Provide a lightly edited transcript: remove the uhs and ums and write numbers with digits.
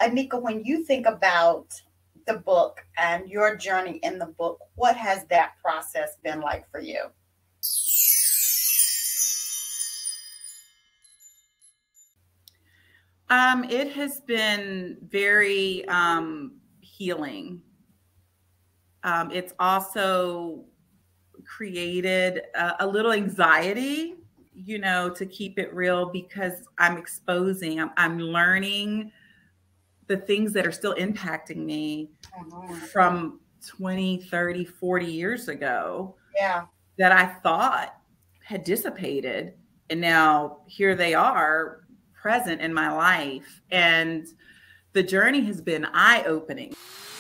Anika, when you think about the book and your journey in the book, what has that process been like for you? It has been very healing. It's also created a little anxiety, to keep it real, because I'm learning the things that are still impacting me from 20, 30, 40 years ago. Yeah. That I thought had dissipated. And now here they are present in my life. And the journey has been eye-opening.